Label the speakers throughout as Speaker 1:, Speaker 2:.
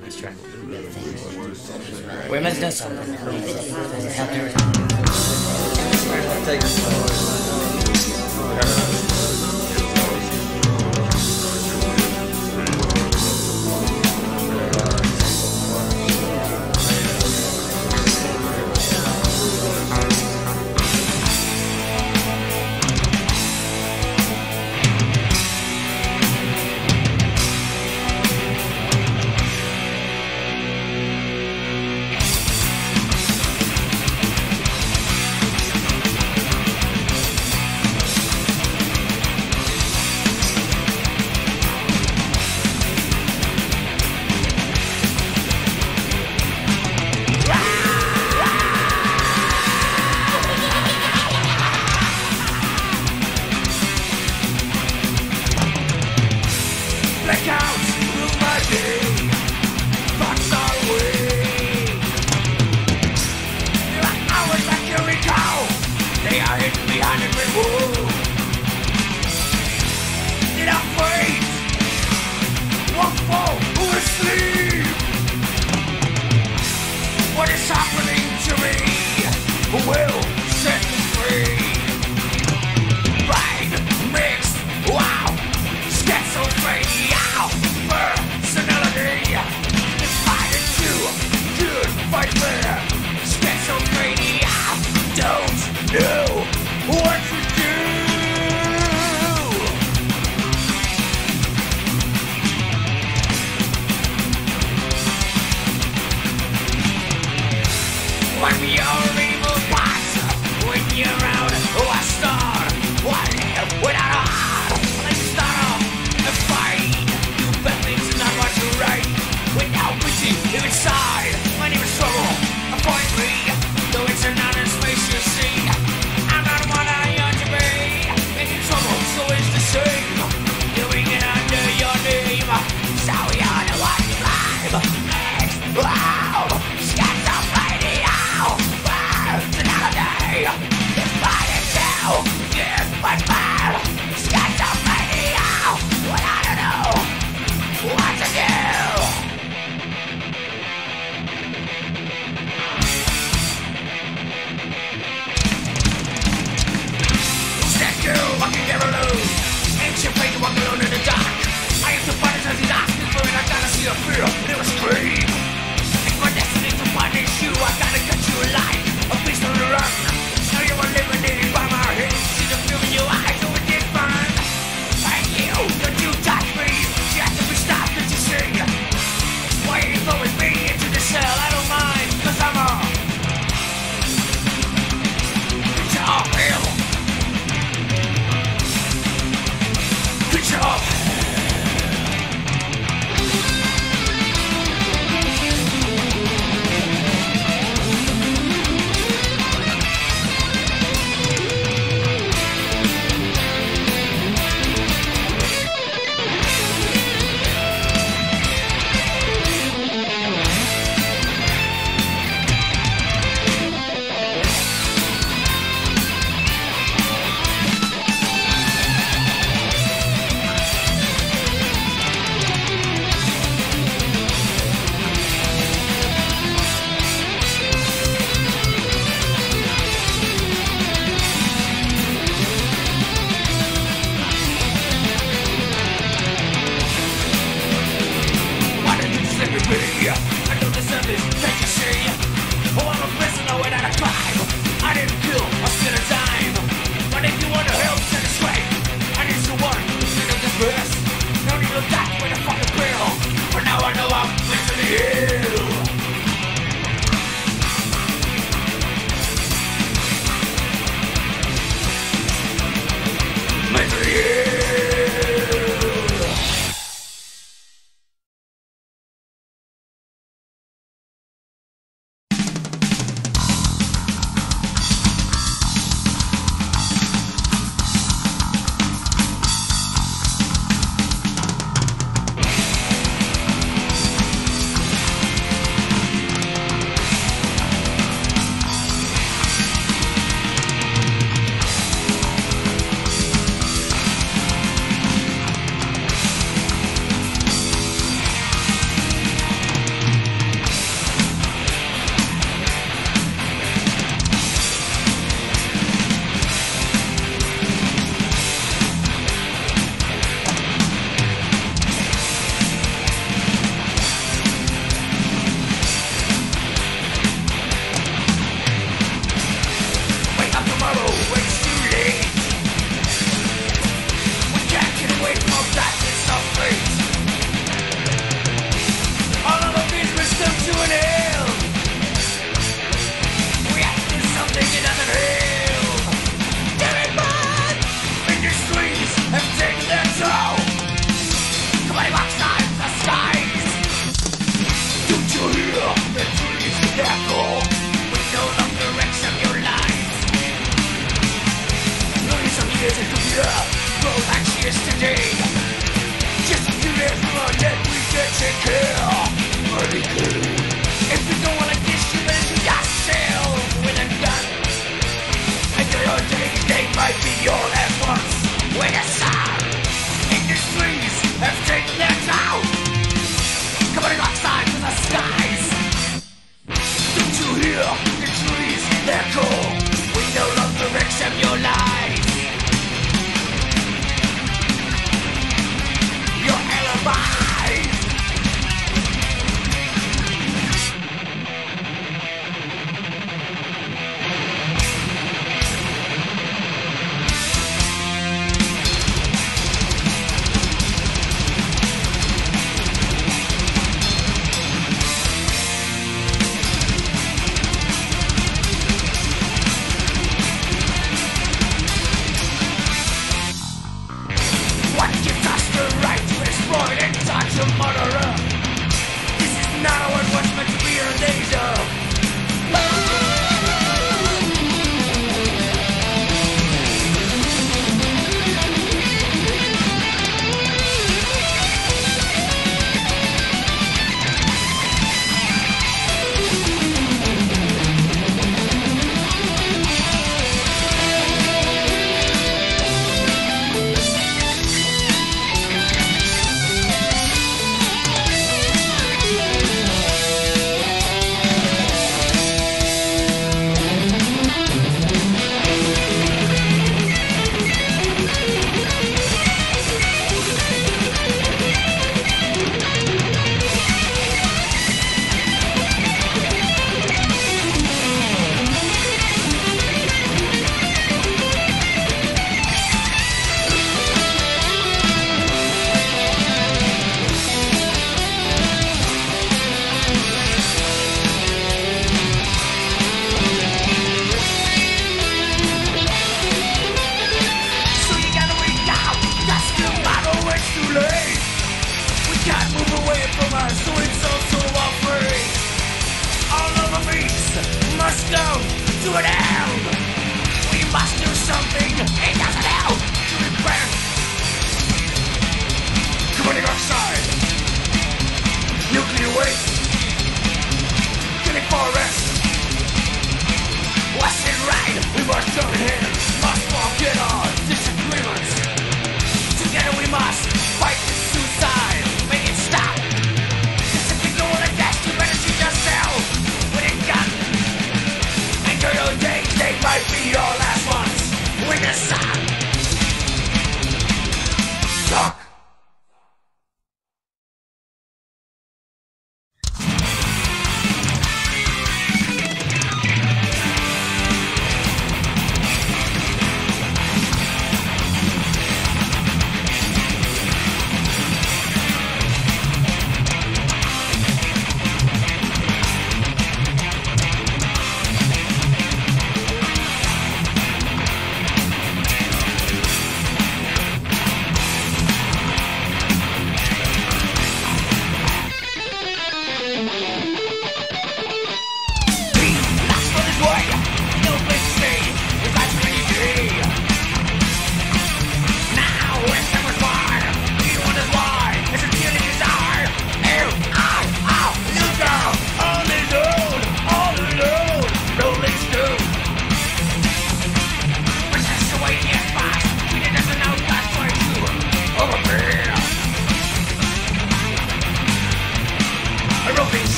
Speaker 1: Let's try. We're meant to know something. Help her.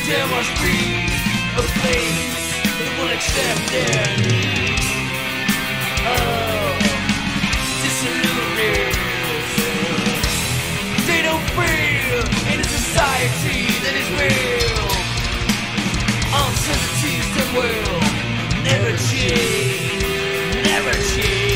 Speaker 2: There must be a place that will accept their needs. Oh, disillusioned. They don't feel in a society that is real. Uncertainties that will never change, never change.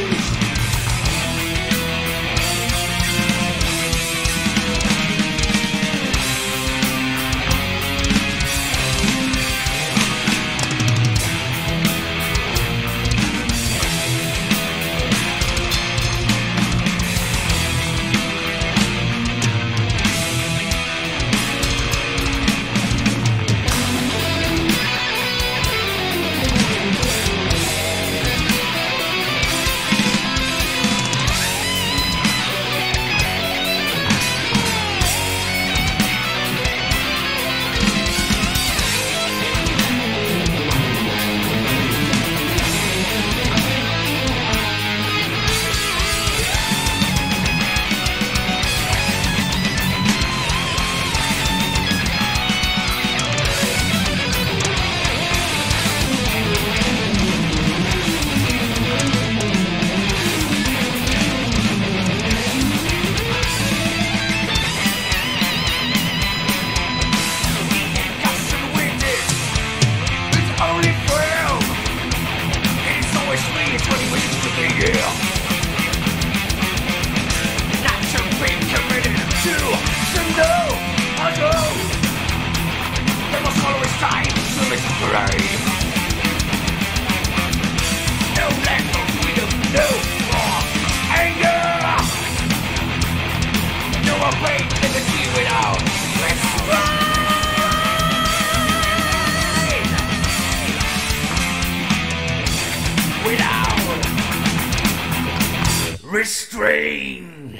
Speaker 2: Restrain.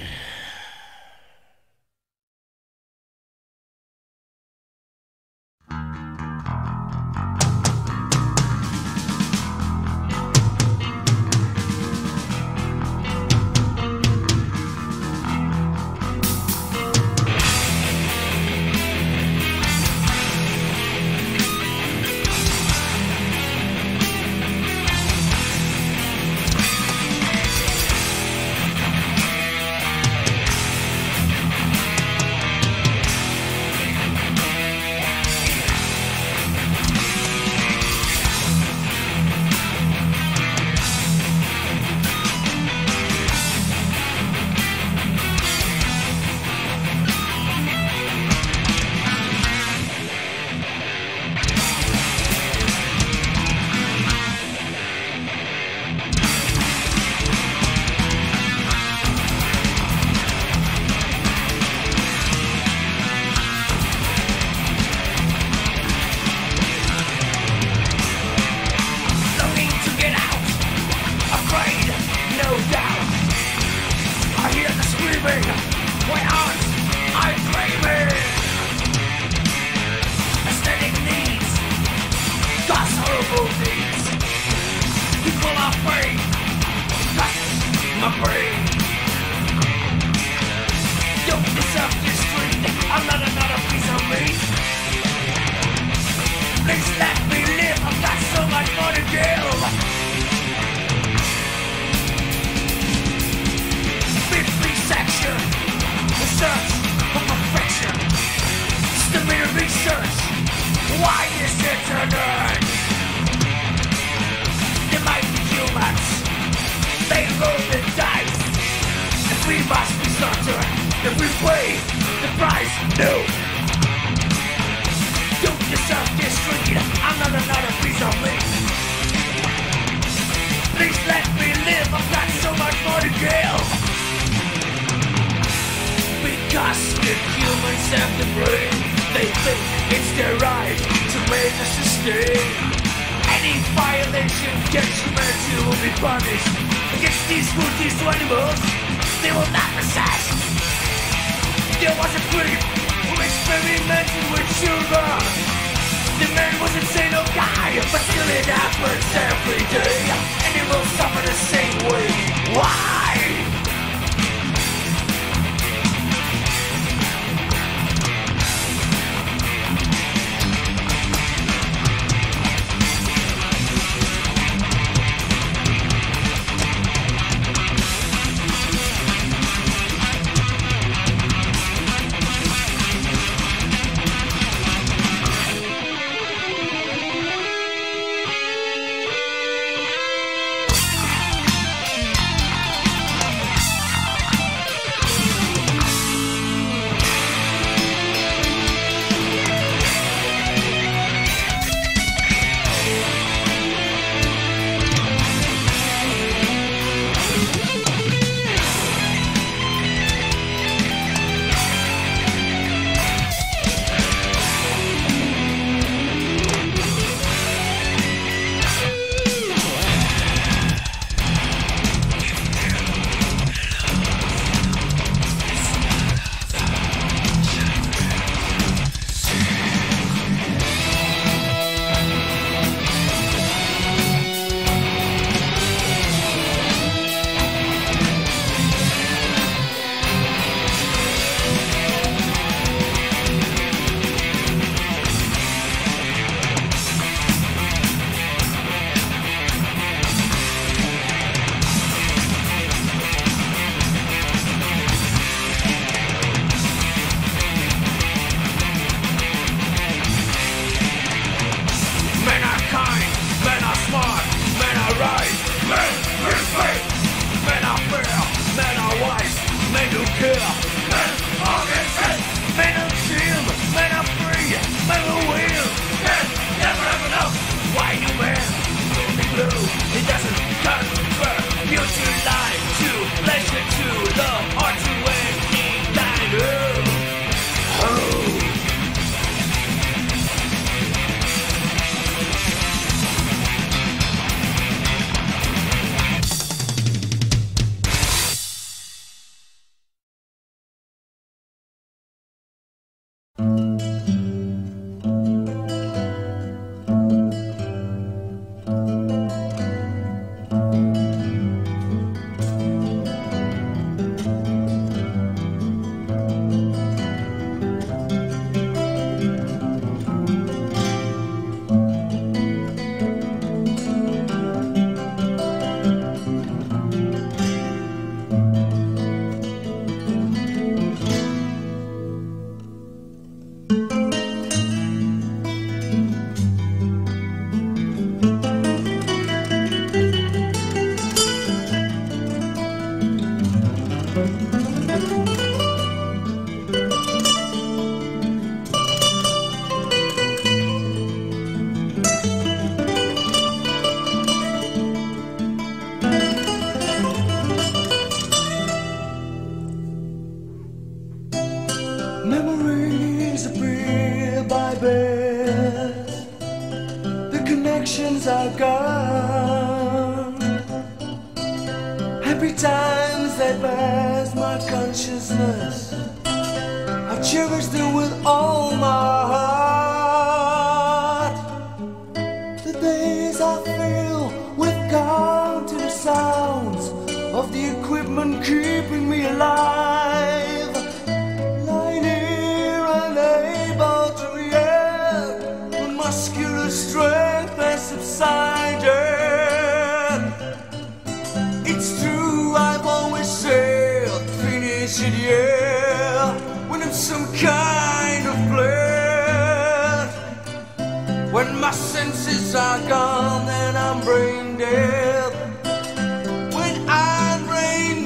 Speaker 3: best. The connections are gone. Happy times that pass my consciousness, I cherish them with all my heart. The days I fill with counting sounds of the equipment keeping me alive. Lying here unable to react, when muscular strength has subsided. It's true, I've always said, finish it, yeah, when I'm some kind of bled. When my senses are gone, then I'm brain dead. When I'm brain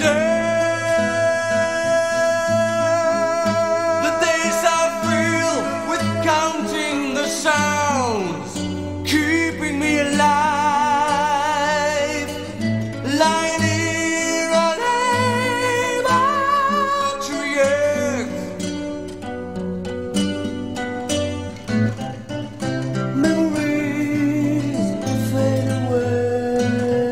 Speaker 3: dead, the days are filled with counting the sounds, keeping me alive. Lying here unable to react. Memories fade away.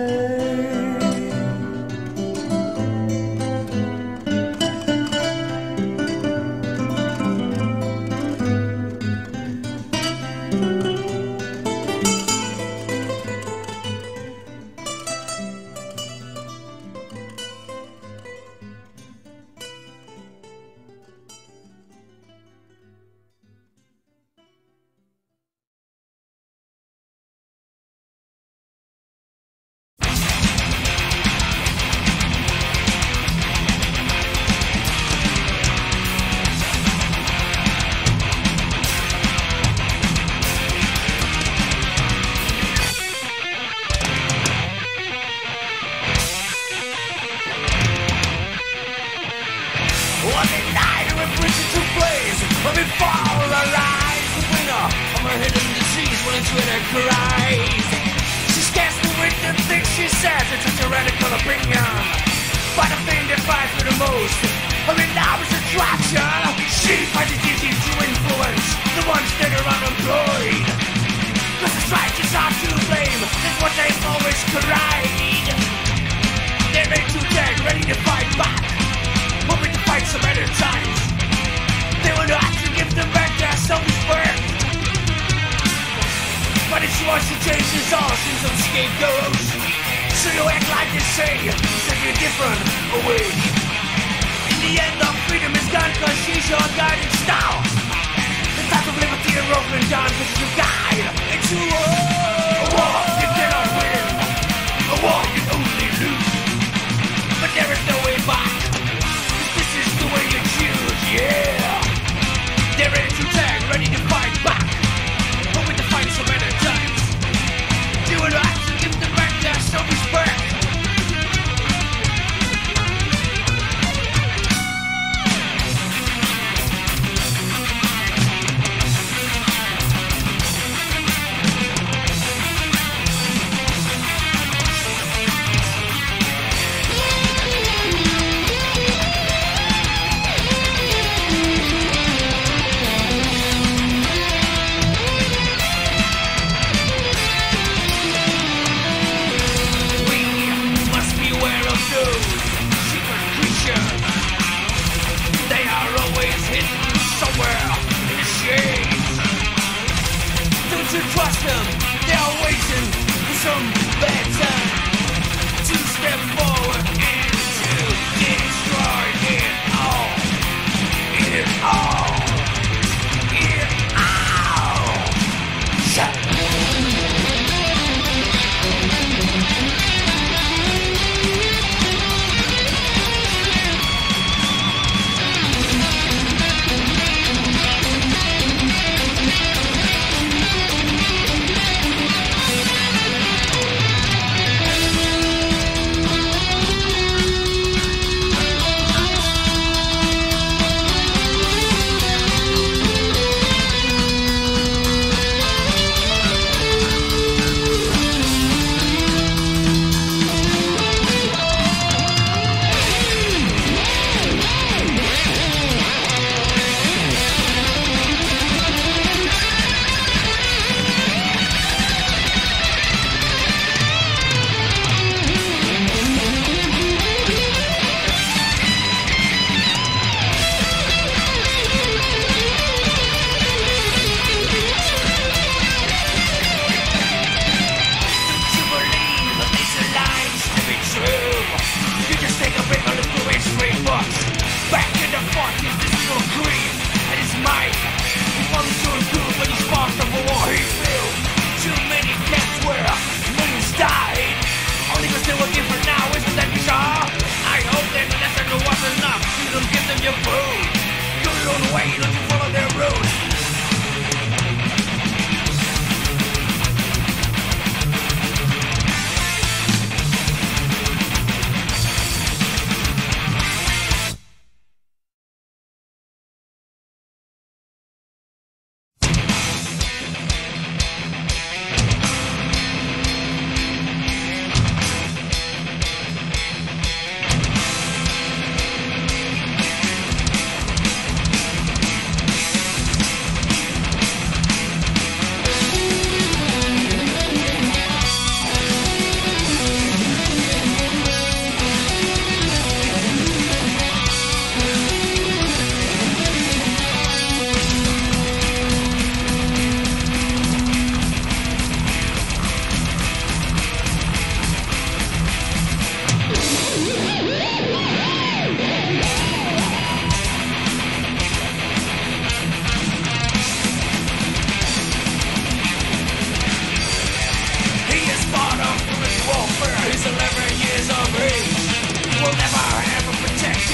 Speaker 2: On the night when prison took place, but before our eyes, the winner of her hidden disease went into her cries. She scarcely written the things she says, it's such a radical opinion. But the thing that finds me the most, I mean now is attraction. She finds it easy to influence the ones that are unemployed. Cause the strikers are to blame, that's what they've always cried. They're ready to dead, ready to fight back, hoping to fight some better times. They will not to give them back their self-respect. But if she wants to change this all, she's some scapegoats. So you act like you say, so you're different, away. In the end, the freedom is gone, cause she's your guiding star. The type of liberty you're broken down, cause she's your guide into a war you cannot win, a war you only lose. But there is no way back, this is the way you choose, yeah. They're ready to tag, ready to fight back, hoping to fight some better times. You will have to give them back their self-respect. Trust them, they're waiting for some bad time to step forward and to destroy it all. It all. It all. Shut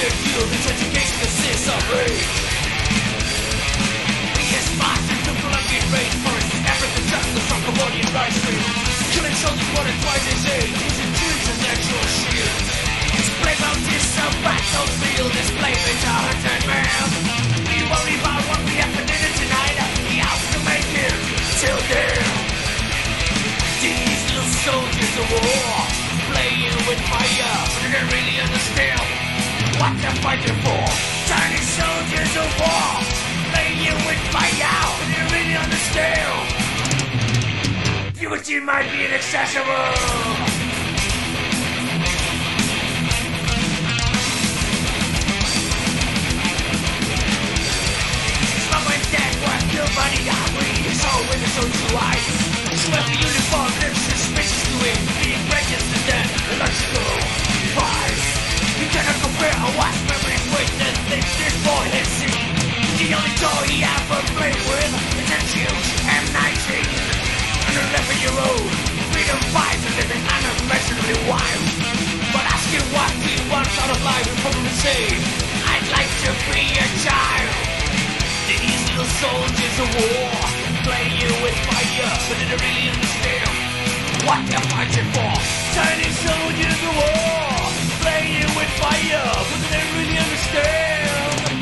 Speaker 2: their field, the education consists of rage. Yes, masters of Colombian rainforest, African justice from Cambodian rice stream. Killing soldiers more than twice as age, using trees as actual shields. Display mountains of battlefield, display to hunt and man. We worry about what we have for dinner tonight, we have to make it till then. These little soldiers of war, playing with fire, but they don't really understand what they're fighting for. Tiny soldiers of war, playing with fire, but they don't really understand. Puberty might be inaccessible. Nobody got me, so with the so do I. So every uniform looks suspicious to him, being prejudiced to death, illogical device. You cannot compare a watch memories with the things this boy has seen. The only toy he ever played with is a huge M19. An 11-year-old freedom fighter living unimaginably wild. But ask him what he wants out of life, he'll probably say, I'd like to be a child. These little soldiers of war, playing with fire, but they don't really understand what they're fighting for. Tiny soldiers of war, playing with fire, but they don't really understand.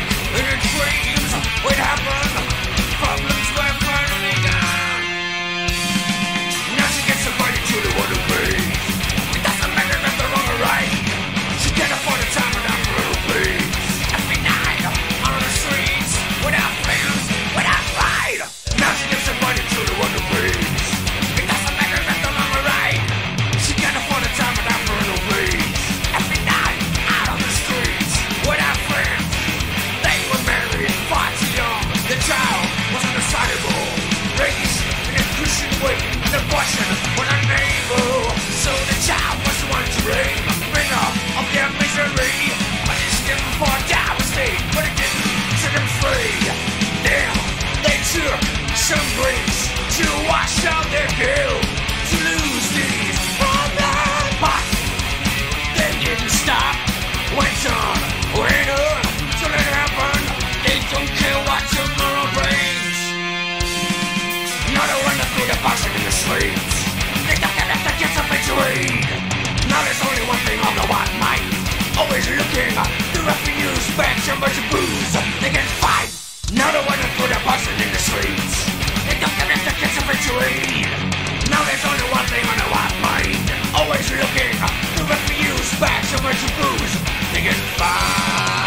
Speaker 2: In her dreams, what happened? Problems were finally gone. Now she gets invited to the wonder place. It doesn't matter if they're wrong or right. She can't afford the time enough for little place. Every night, on the streets, without fans, without pride. Now she gets invited to the wonder place. It doesn't matter if they're wrong or right. She can't afford the time enough for little place. Every night, out on the streets, without friends. They were married, far too young. The child was undecidable. Race in a Christian way, and abortion when unable. So the child was the one to bring up of their misery. Punished them for devastate, but it didn't set them free. Then they took some breaks to wash out their guilt, to lose these problems. But they didn't stop, went on, till it happened. They don't care what tomorrow brings. Not a one to through the boxing in the streets. They don't care if the kids are betrayed. Now there's only one thing on the white mind. Always looking to refuse back so much booze. They can fight. Now the one to through the boxing in the streets. They don't care if the kids are betrayed. Now there's only one thing on the white mind. Always looking to refuse back so much booze. They can fight.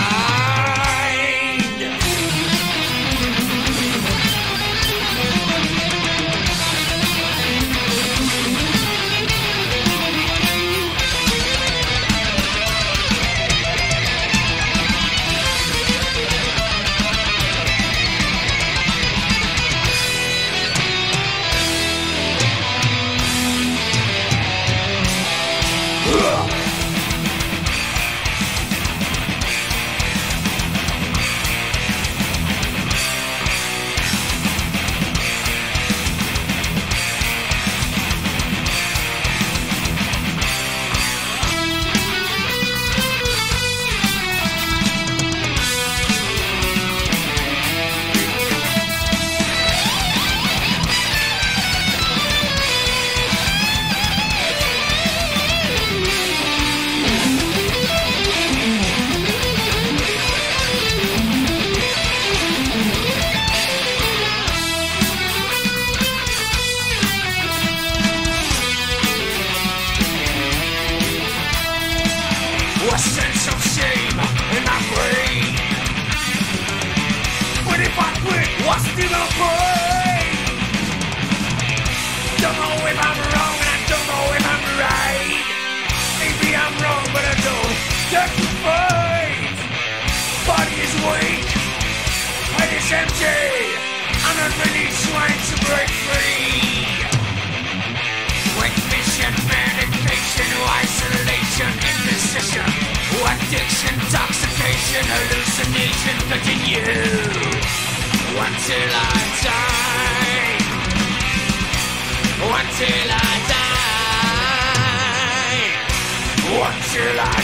Speaker 2: A sense of shame and I'm free. But if I quit, what's still afraid? Don't know if I'm wrong and I don't know if I'm right. Maybe I'm wrong but I don't get to fight. Body is weak, head is empty. I'm not really trying to break free. With mission, medication, isolation, indecision, addiction, intoxication, hallucination, continue until I die. Until I die. Until I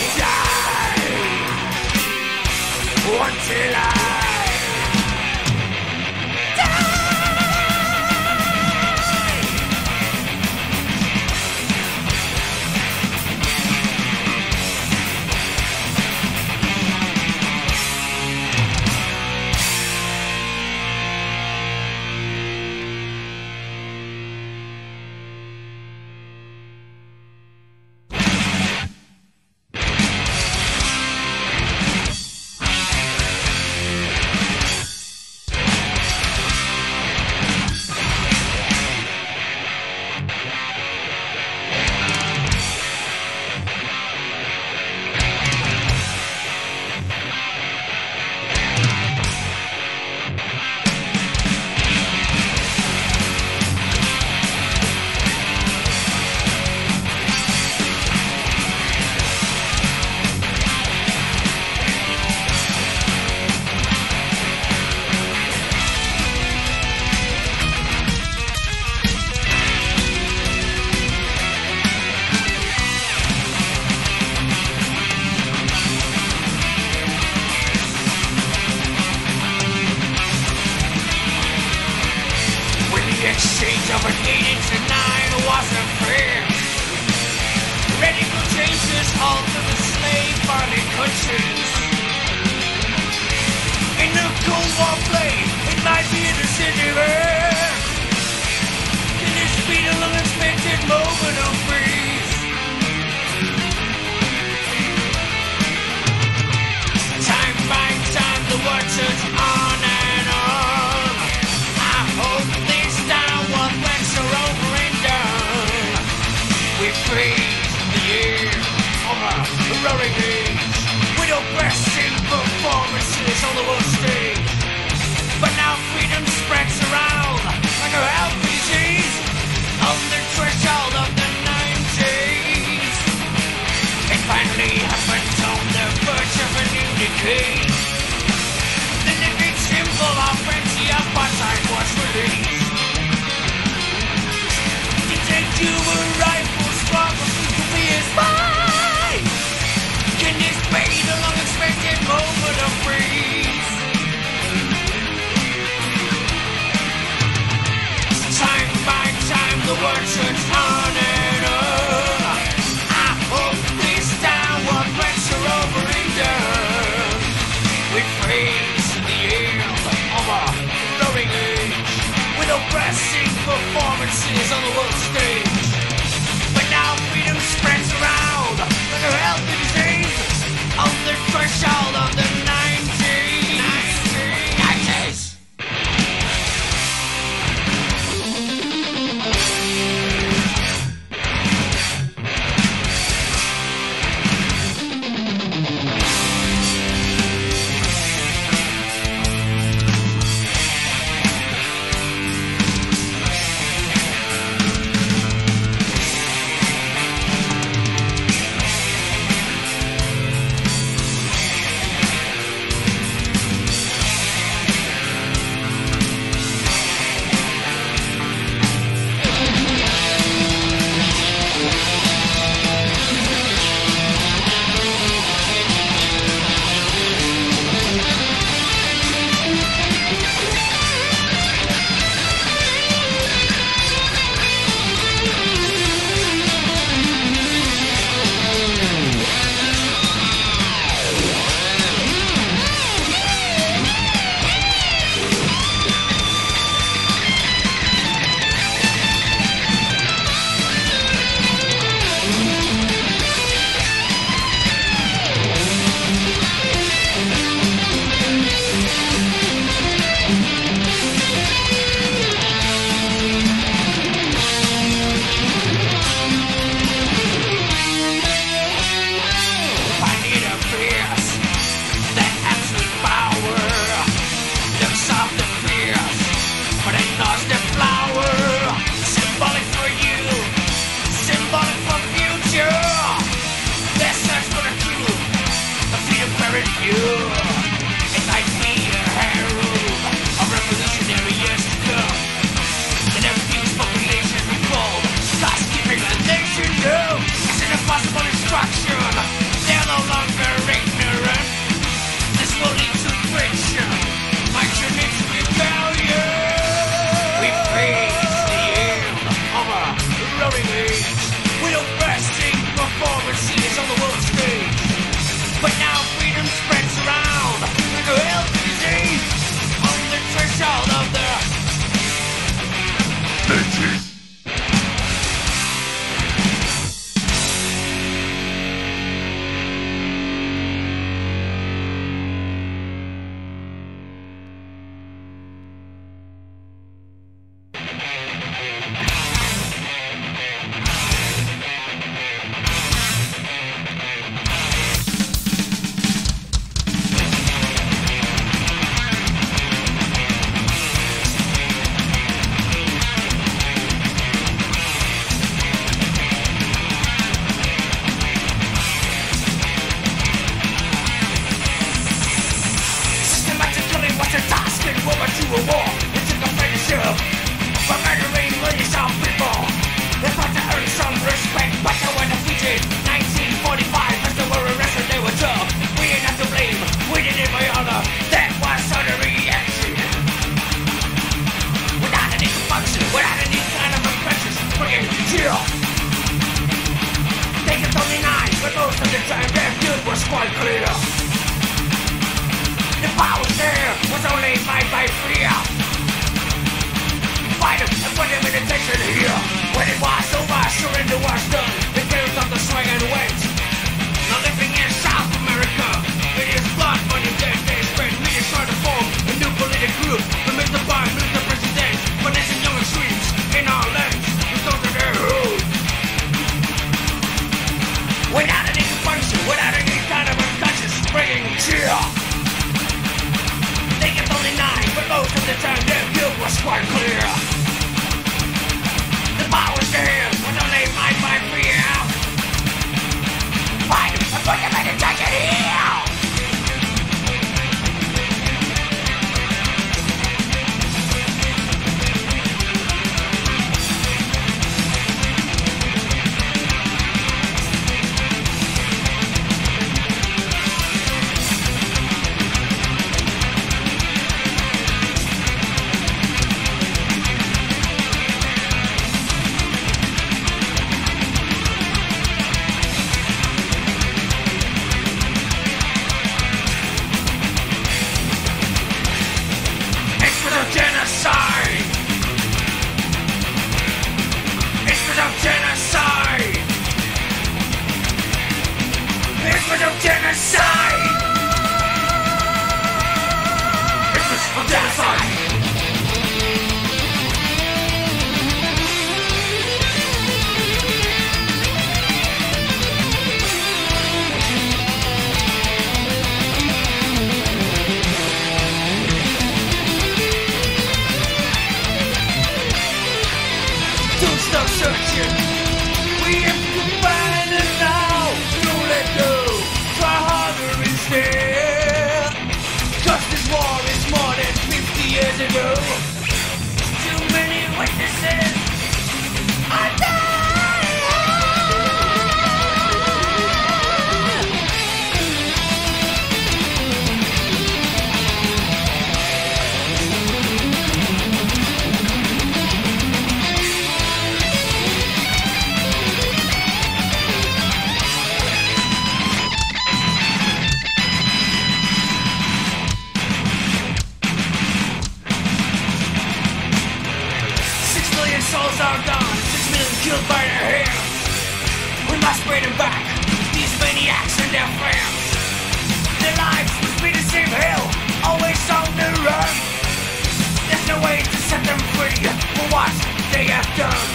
Speaker 2: die. Until I die. exchange of an 8 to 9 wasn't fair. Radical changes all to the slave farming countries. the word turns on and on. I hope this downward threats are over and done. We praise the air over the roaring age, with oppressing performances on the world stage. But now freedom spreads around like a healthy disease on the threshold of the 90s. It finally happened on the verge of a new decade. The living symbol of anti-apartheid was released. Detect you a rifle struggle to be his fight. Can this be the long-expected moment of freeze? Time by time the word turns on and on. I hope this downward threats are over and done. We praise the air of a growing age, with oppressing performances on the world stage. But now freedom spreads around like a healthy disease on the threshold of the 90s. 90s.
Speaker 3: quite clear. The power there was only made by fear. Fight him and put him in detention here. When it was over, surrender was done. The girls of the swing and
Speaker 2: searching. We have to find it now. Don't let go. Try harder instead. 'Cause this war is more than 50 years ago. Too many witnesses are dead. Souls are gone, 6 million killed by their hands. We must bring them back, these maniacs and their friends. Their lives must be the same hell, always on the run. There's no way to set them free for what they have done.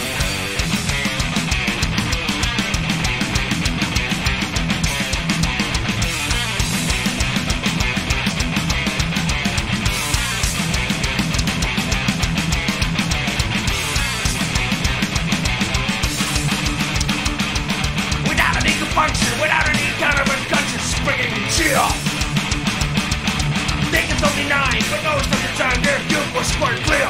Speaker 2: Without any kind of a conscience springing cheer. They can only 9, but most of the time their guilt was quite clear.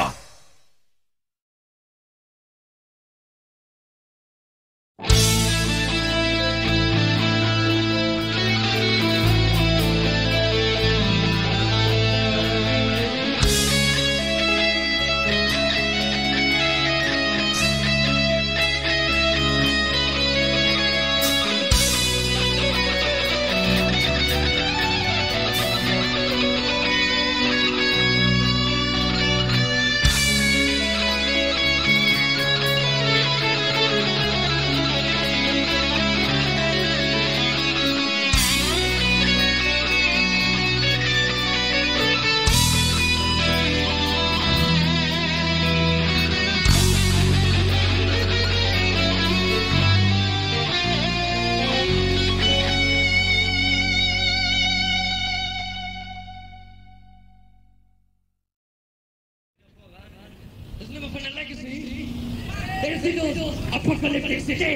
Speaker 2: Apocalyptic City!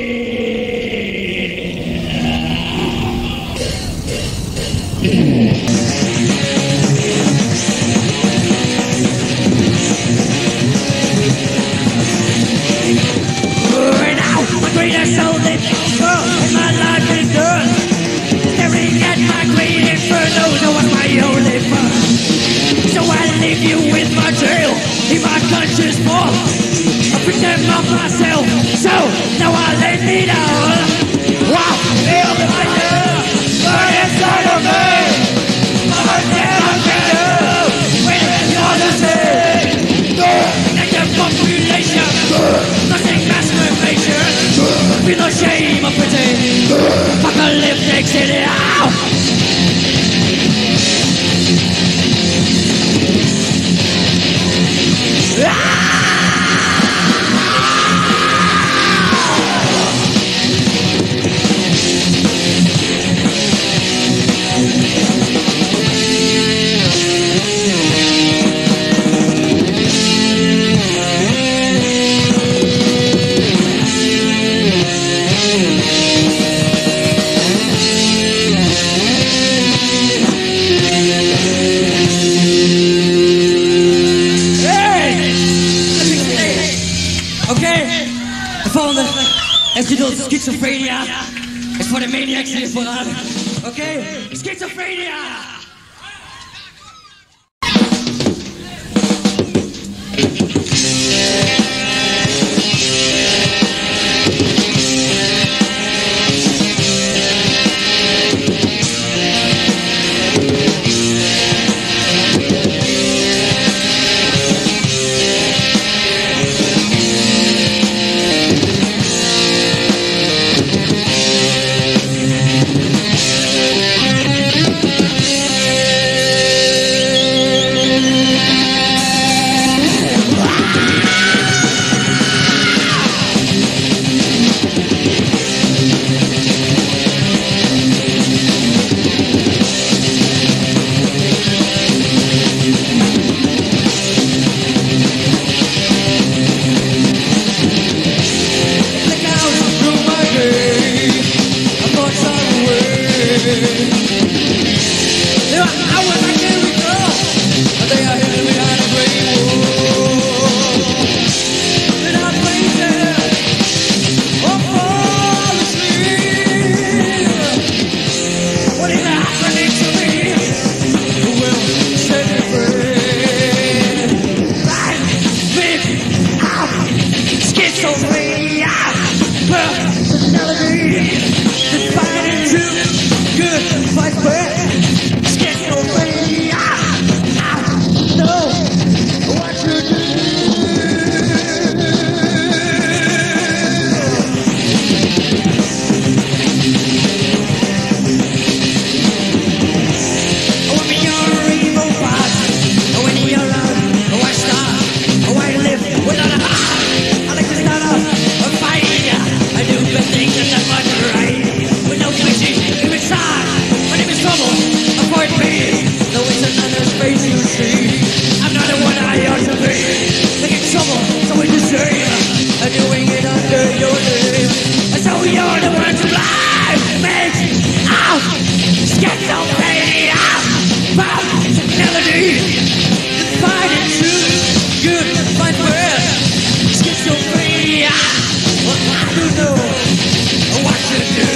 Speaker 2: Right now, my greatest soul is gone, and my life is done. Staring at my great inferno, no one's my only fun. So I leave you with my tale, in my conscious form. I pretend of myself, so now I let me down. Wow, feel the fire, burn inside of me. I'm never gonna when you're the same. Negative population, nothing masturbation. Feel no shame or pity. Apocalyptic City. Schizophrenia is for the maniacs hier vooraan. Oké? Schizophrenia! Fighting true, good, fight well. Schizophrenia, well, I don't know what to do.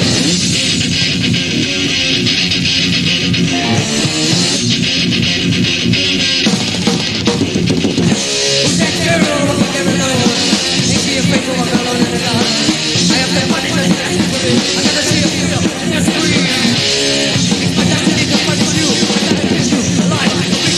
Speaker 2: Who's that girl walking there alone? Ain't she afraid to walk alone in the dark? I have that money just asking for it. I gotta see a feel in your scream. My destiny to punish you. I gotta kiss you alive.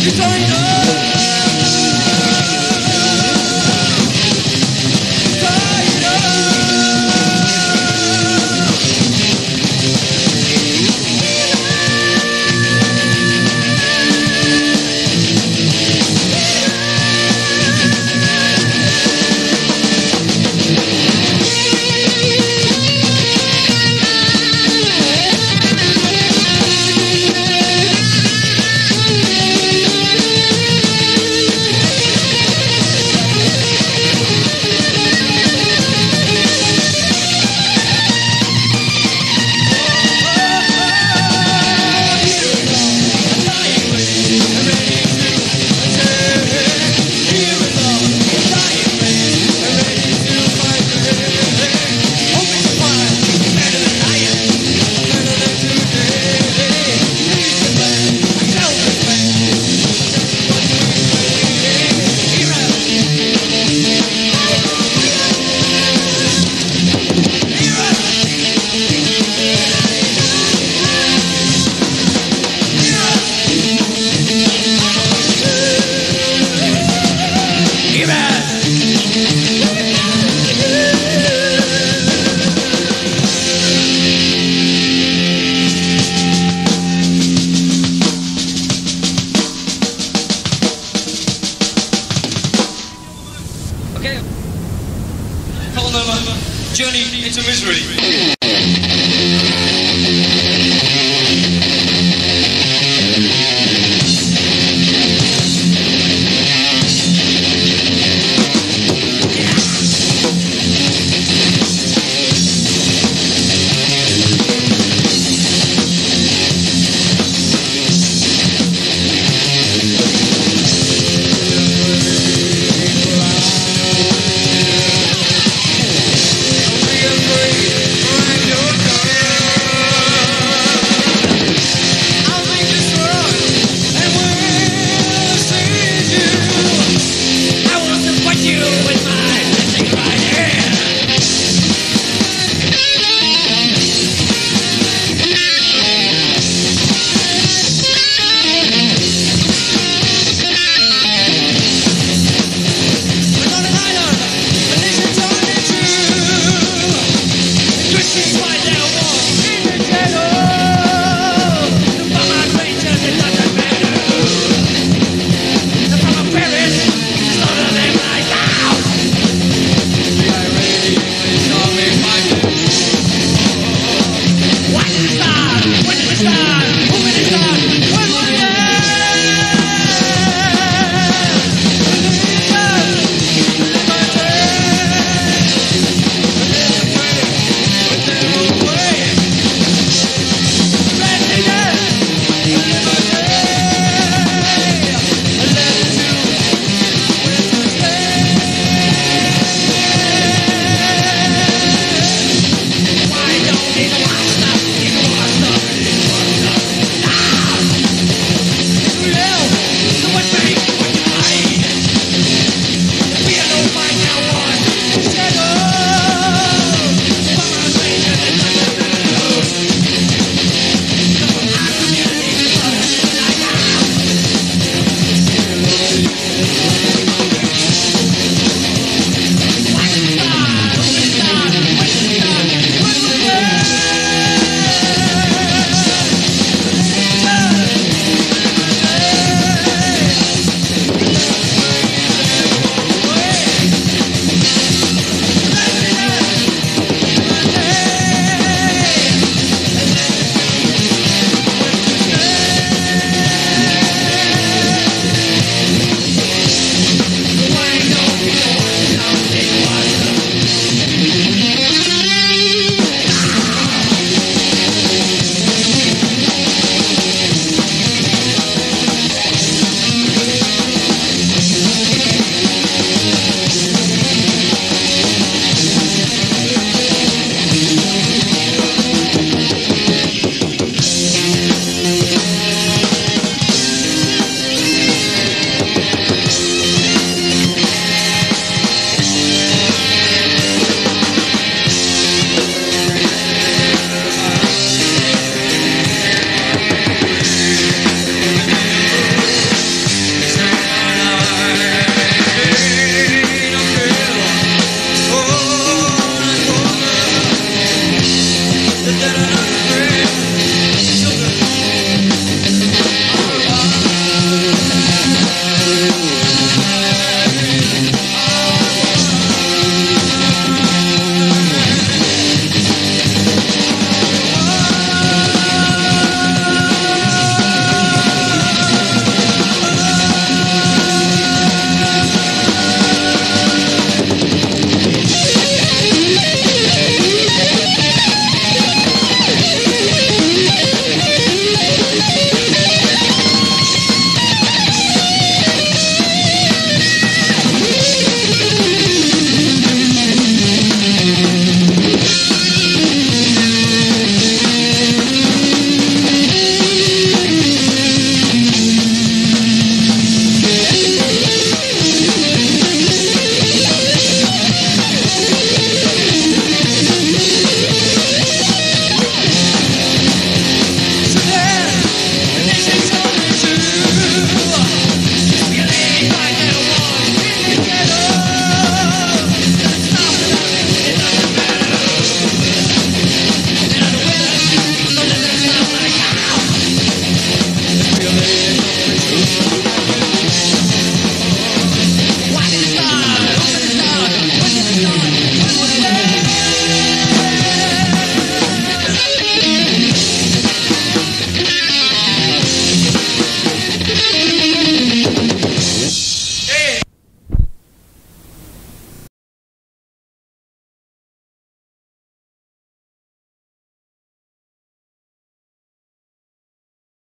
Speaker 2: Journey into Misery.